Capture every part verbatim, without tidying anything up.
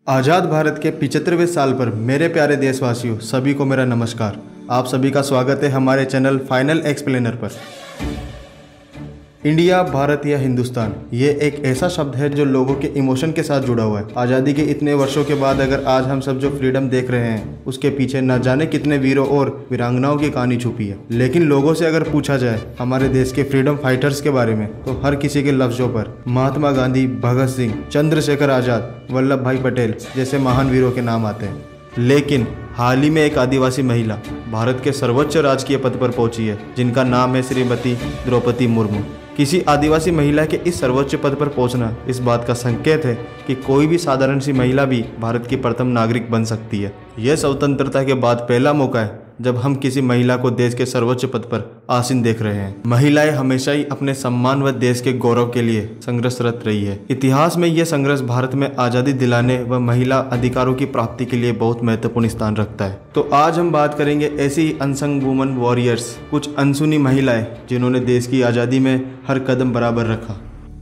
आज़ाद भारत के पिचहत्तरवें साल पर मेरे प्यारे देशवासियों सभी को मेरा नमस्कार। आप सभी का स्वागत है हमारे चैनल फाइनल एक्सप्लेनर पर। इंडिया, भारत या हिंदुस्तान, ये एक ऐसा शब्द है जो लोगों के इमोशन के साथ जुड़ा हुआ है। आज़ादी के इतने वर्षों के बाद अगर आज हम सब जो फ्रीडम देख रहे हैं उसके पीछे न जाने कितने वीरों और वीरांगनाओं की कहानी छुपी है। लेकिन लोगों से अगर पूछा जाए हमारे देश के फ्रीडम फाइटर्स के बारे में तो हर किसी के लफ्जों पर महात्मा गांधी, भगत सिंह, चंद्रशेखर आज़ाद, वल्लभ भाई पटेल जैसे महान वीरों के नाम आते हैं। लेकिन हाल ही में एक आदिवासी महिला भारत के सर्वोच्च राजकीय पद पर पहुंची है, जिनका नाम है श्रीमती द्रौपदी मुर्मू। किसी आदिवासी महिला के इस सर्वोच्च पद पर पहुंचना इस बात का संकेत है कि कोई भी साधारण सी महिला भी भारत की प्रथम नागरिक बन सकती है। यह स्वतंत्रता के बाद पहला मौका है जब हम किसी महिला को देश के सर्वोच्च पद पर आसीन देख रहे हैं। महिलाएं हमेशा ही अपने सम्मान व देश के गौरव के लिए संघर्षरत रही है। इतिहास में यह संघर्ष भारत में आज़ादी दिलाने व महिला अधिकारों की प्राप्ति के लिए बहुत महत्वपूर्ण स्थान रखता है। तो आज हम बात करेंगे ऐसी ही अनसंग वुमन वॉरियर्स, कुछ अनसुनी महिलाएं जिन्होंने देश की आज़ादी में हर कदम बराबर रखा।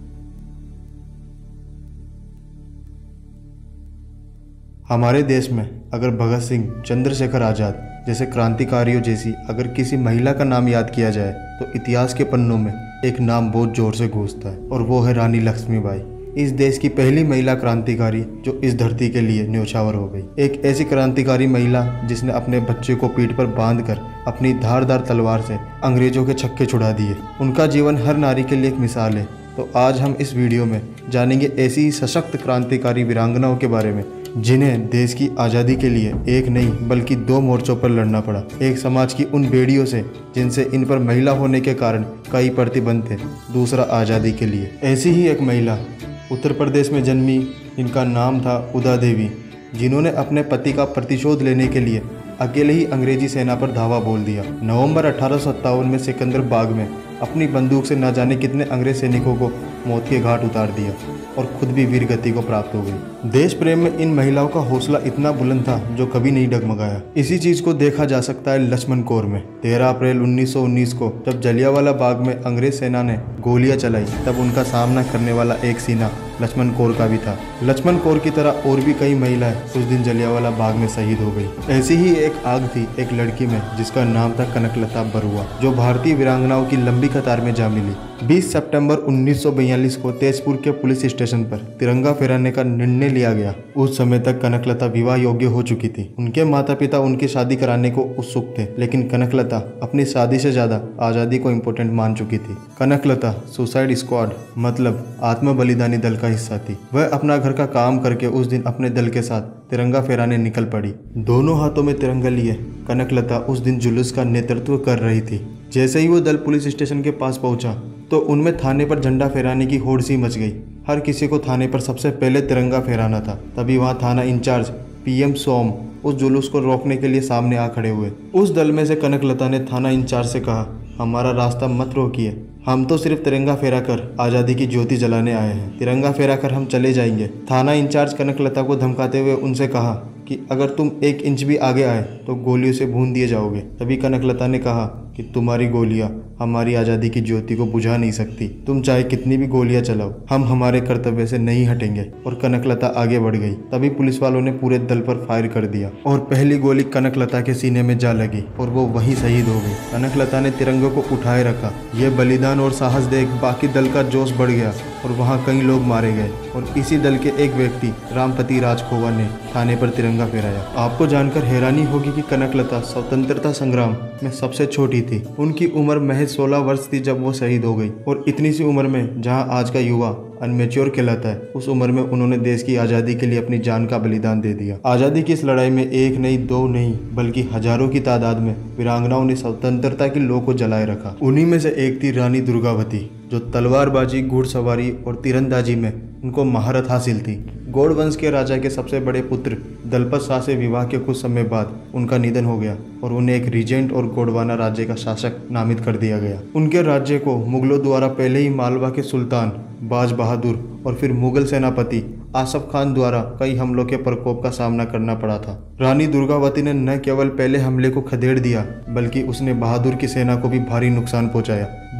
हमारे देश में अगर भगत सिंह, चंद्रशेखर आज़ाद जैसे क्रांतिकारियों जैसी अगर किसी महिला का नाम याद किया जाए तो इतिहास के पन्नों में एक नाम बहुत जोर से गूंजता है, और वो है रानी लक्ष्मीबाई। इस देश की पहली महिला क्रांतिकारी जो इस धरती के लिए न्योछावर हो गई। एक ऐसी क्रांतिकारी महिला जिसने अपने बच्चे को पीठ पर बांधकर अपनी धारदार तलवार से अंग्रेजों के छक्के छुड़ा दिए। उनका जीवन हर नारी के लिए एक मिसाल है। तो आज हम इस वीडियो में जानेंगे ऐसी ही सशक्त क्रांतिकारी वीरांगनाओं के बारे में जिन्हें देश की आज़ादी के लिए एक नहीं बल्कि दो मोर्चों पर लड़ना पड़ा। एक समाज की उन बेड़ियों से जिनसे इन पर महिला होने के कारण कई प्रतिबंध थे, दूसरा आज़ादी के लिए। ऐसी ही एक महिला उत्तर प्रदेश में जन्मी, जिनका नाम था उदा देवी, जिन्होंने अपने पति का प्रतिशोध लेने के लिए अकेले ही अंग्रेजी सेना पर धावा बोल दिया। नवंबर अठारह सौ सत्तावन में सिकंदर बाग में अपनी बंदूक से न जाने कितने अंग्रेज सैनिकों को मौत के घाट उतार दिया और खुद भी वीर गति को प्राप्त हो गई। देश प्रेम में इन महिलाओं का हौसला इतना बुलंद था जो कभी नहीं डगमगाया। इसी चीज को देखा जा सकता है लक्ष्मण कौर में। तेरह अप्रैल उन्नीस सौ उन्नीस को जब जलियांवाला बाग में अंग्रेज सेना ने गोलियां चलाई तब उनका सामना करने वाला एक सीना लक्ष्मण कौर का भी था। लक्ष्मण कौर की तरह और भी कई महिलाएं उस दिन जलियांवाला बाग में शहीद हो गई। ऐसी ही एक आग थी एक लड़की में जिसका नाम था कनकलता बरुआ, जो भारतीय वीरांगनाओं की लंबी कतार में जा मिली। बीस सितंबर उन्नीस सौ बयालीस को तेजपुर के पुलिस स्टेशन पर तिरंगा फहराने का निर्णय लिया गया। उस समय तक कनकलता विवाह योग्य हो चुकी थी। उनके माता पिता उनकी शादी कराने को उत्सुक थे, लेकिन कनकलता अपनी शादी से ज्यादा आज़ादी को इम्पोर्टेंट मान चुकी थी। कनकलता सुसाइड स्क्वाड मतलब आत्म बलिदानी दल का हिस्सा थी। वह अपना घर का काम करके उस दिन अपने दल के साथ तिरंगा फहराने निकल पड़ी। दोनों हाथों में तिरंगा लिए कनकलता उस दिन जुलूस का नेतृत्व कर रही थी। जैसे ही वो दल पुलिस स्टेशन के पास पहुंचा तो उनमें थाने पर झंडा फहराने की होड़ सी मच गई। हर किसी को थाने पर सबसे पहले तिरंगा फहराना था। तभी वहां थाना इंचार्ज पीएम सोम उस जुलूस को रोकने के लिए सामने आ खड़े हुए। उस दल में से कनकलता ने थाना इंचार्ज से कहा, हमारा रास्ता मत रोकिए, हम तो सिर्फ तिरंगा फहरा कर आज़ादी की ज्योति जलाने आए हैं। तिरंगा फहरा कर हम चले जाएंगे। थाना इंचार्ज कनकलता को धमकाते हुए उनसे कहा कि अगर तुम एक इंच भी आगे आए तो गोलियों से भून दिए जाओगे। तभी कनकलता ने कहा कि तुम्हारी गोलियां हमारी आज़ादी की ज्योति को बुझा नहीं सकती। तुम चाहे कितनी भी गोलियां चलाओ, हम हमारे कर्तव्य से नहीं हटेंगे। और कनकलता आगे बढ़ गई। तभी पुलिस वालों ने पूरे दल पर फायर कर दिया और पहली गोली कनकलता के सीने में जा लगी और वो वहीं शहीद हो गई। कनकलता ने तिरंगे को उठाए रखा। यह बलिदान और साहस देख बाकी दल का जोश बढ़ गया और वहाँ कई लोग मारे गए। और इसी दल के एक व्यक्ति रामपति राजखोवा ने थाने पर तिरंगा फहराया। आपको जानकर हैरानी होगी कि कनकलता स्वतंत्रता संग्राम में सबसे छोटी थी। उनकी उम्र महज सोलह वर्ष थी जब वो शहीद हो गई। और इतनी सी उम्र में जहां आज का युवा अनमेच्योर कहलाता है, उस उम्र में उन्होंने देश की आज़ादी के लिए अपनी जान का बलिदान दे दिया। आज़ादी की इस लड़ाई में एक नहीं, दो नहीं, बल्कि हजारों की तादाद में वीरांगनाओं ने स्वतंत्रता की लौ को जलाए रखा। उन्हीं में से एक थी रानी दुर्गावती, जो तलवारबाजी, घुड़सवारी और तीरंदाजी में उनको महारत हासिल थी। गौड़ वंश के राजा के सबसे बड़े पुत्र दलपत शाह से विवाह के कुछ समय बाद उनका निधन हो गया और उन्हें एक रीजेंट और गोंडवाना राज्य का शासक नामित कर दिया गया। उनके राज्य को मुगलों द्वारा पहले ही मालवा के सुल्तान बाज बहादुर और फिर मुगल सेनापति आसफ खान द्वारा कई हमलों के प्रकोप का सामना करना पड़ा था। रानी दुर्गावती ने न केवल पहले हमले को खदेड़ दिया बल्कि उसने बहादुर की सेना को भी भारी नुकसान पहुंचाया।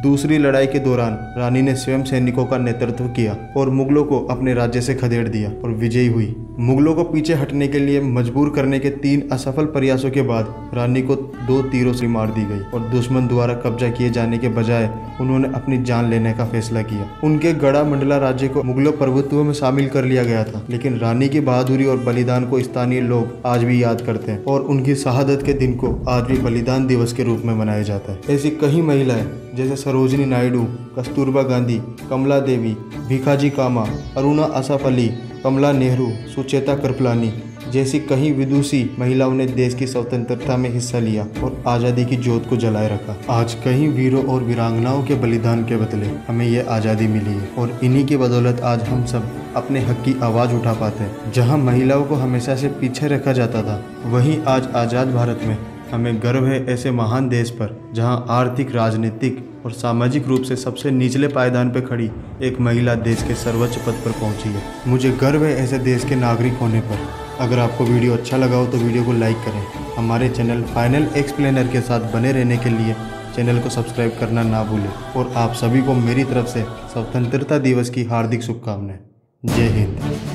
दूसरी लड़ाई के दौरान रानी ने स्वयं सैनिकों का नेतृत्व किया और मुगलों को अपने राज्य से खदेड़ दिया और विजयी हुई। मुगलों को पीछे हटने के लिए मजबूर करने के तीन असफल प्रयासों के बाद रानी को दो तीरों से मार दी गई और दुश्मन द्वारा कब्जा किए जाने के बजाय उन्होंने अपनी जान लेने का फैसला किया। उनके गढ़ा मंडला राज्य को मुगलों प्रभुत्व में शामिल कर लिया गया था, लेकिन रानी की बहादुरी और बलिदान को स्थानीय लोग आज भी याद करते हैं और उनकी शहादत के दिन को आज भी बलिदान दिवस के रूप में मनाया जाता है। ऐसी कई महिलाएं जैसे सरोजिनी नायडू, कस्तूरबा गांधी, कमला देवी, भिखाजी कामा, अरुणा असफ अली, कमला नेहरू, सुचेता कृपलानी जैसी कई विदुषी महिलाओं ने देश की स्वतंत्रता में हिस्सा लिया और आज़ादी की ज्योत को जलाए रखा। आज कई वीरों और वीरांगनाओं के बलिदान के बदले हमें ये आज़ादी मिली है और इन्हीं की बदौलत आज हम सब अपने हक की आवाज़ उठा पाते हैं। जहाँ महिलाओं को हमेशा से पीछे रखा जाता था, वहीं आज आज़ाद भारत में हमें गर्व है ऐसे महान देश पर जहां आर्थिक, राजनीतिक और सामाजिक रूप से सबसे निचले पायदान पर खड़ी एक महिला देश के सर्वोच्च पद पर पहुंची है। मुझे गर्व है ऐसे देश के नागरिक होने पर। अगर आपको वीडियो अच्छा लगा हो तो वीडियो को लाइक करें। हमारे चैनल फाइनल एक्सप्लेनर के साथ बने रहने के लिए चैनल को सब्सक्राइब करना ना भूलें और आप सभी को मेरी तरफ से स्वतंत्रता दिवस की हार्दिक शुभकामनाएं। जय हिंद।